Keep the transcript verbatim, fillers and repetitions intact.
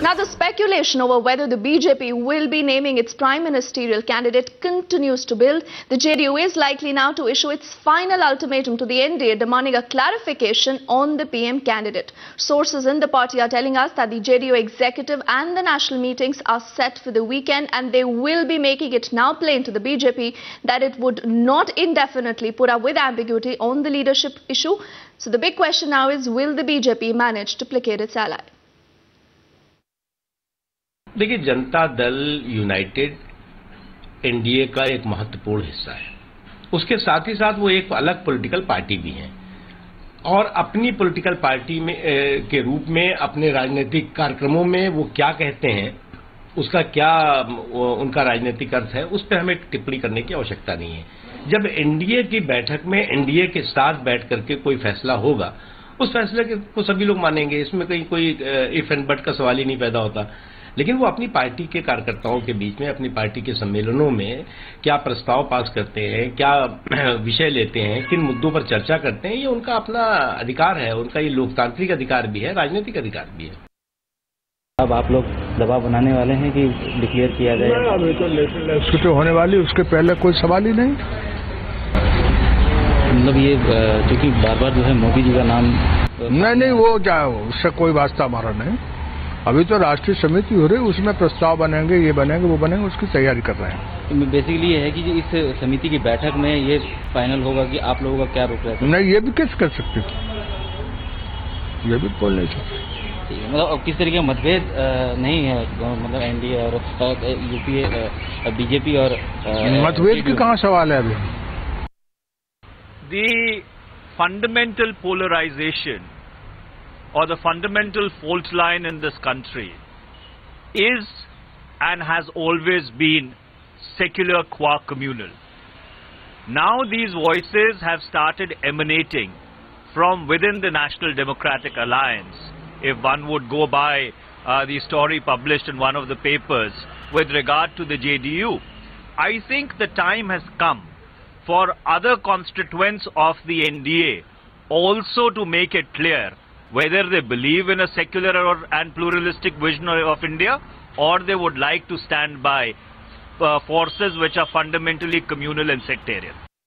Now, the speculation over whether the B J P will be naming its prime ministerial candidate continues to build. The J D U is likely now to issue its final ultimatum to the N D A demanding a clarification on the P M candidate. Sources in the party are telling us that the J D U executive and the national meetings are set for the weekend, and they will be making it now plain to the B J P that it would not indefinitely put up with ambiguity on the leadership issue. So the big question now is, will the B J P manage to placate its ally? देखिए, Janata Dal United NDA का एक महत्वपूर्ण हिस्सा है। उसके साथ ही साथ वो एक अलग पॉलिटिकल पार्टी भी है और अपनी पॉलिटिकल पार्टी में ए, के रूप में अपने राजनीतिक कार्यक्रमों में वो क्या कहते हैं, उसका क्या उनका राजनीतिक अर्थ है, उस पर हमें टिप्पणी करने की आवश्यकता नहीं है। जब एनडीए की बैठक में एनडीए के साथ बैठ करके कोई फैसला होगा, उस फैसले को सभी लोग मानेंगे। इसमें कहीं कोई इफ एंड बट का सवाल ही नहीं पैदा होता। लेकिन वो अपनी पार्टी के कार्यकर्ताओं के बीच में, अपनी पार्टी के सम्मेलनों में क्या प्रस्ताव पास करते हैं, क्या विषय लेते हैं, किन मुद्दों पर चर्चा करते हैं, ये उनका अपना अधिकार है। उनका ये लोकतांत्रिक अधिकार भी है, राजनीतिक अधिकार भी है। अब आप लोग दबाव बनाने वाले हैं कि डिक्लेयर किया जाए? अभी तो उसकी तो होने वाली, उसके पहले कोई सवाल ही नहीं। मतलब ये क्योंकि बार बार जो है मोदी जी का नाम नहीं नहीं वो क्या, उससे कोई वास्ता हमारा नहीं। अभी तो राष्ट्रीय समिति हो रही है, उसमें प्रस्ताव बनेंगे, ये बनेंगे, वो बनेंगे, उसकी तैयारी कर रहे हैं। बेसिकली ये है कि इस समिति की बैठक में ये फाइनल होगा कि आप लोगों का क्या रुख है? नहीं, ये भी किस कर सकते, ये भी बोल नहीं सकते। मतलब किस तरीके का मतभेद नहीं है, मतलब एनडीए और यूपीए बीजेपी और मतभेद की कहाँ सवाल है अभी? The fundamental polarization or the fundamental fault line in this country is and has always been secular qua communal. Now these voices have started emanating from within the National Democratic Alliance. If one would go by uh, the story published in one of the papers with regard to the J D U, I think the time has come for other constituents of the N D A also to make it clear whether they believe in a secular or, and pluralistic vision of India, or they would like to stand by uh, forces which are fundamentally communal and sectarian.